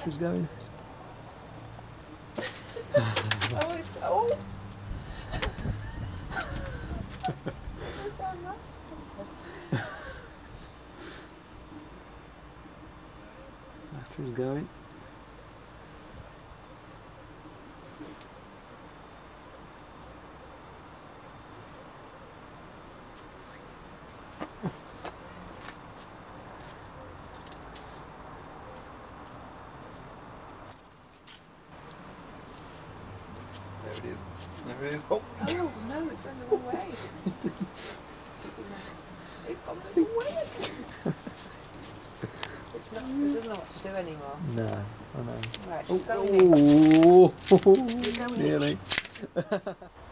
After's going. Oh, it's... Oh! After's going. There it is. There it is. Oh! Oh no, it's going the wrong way. It's gone the wrong way. It's not, it doesn't know what to do anymore. No, I know. Right, Oh, go in. oh, You're going in. nearly.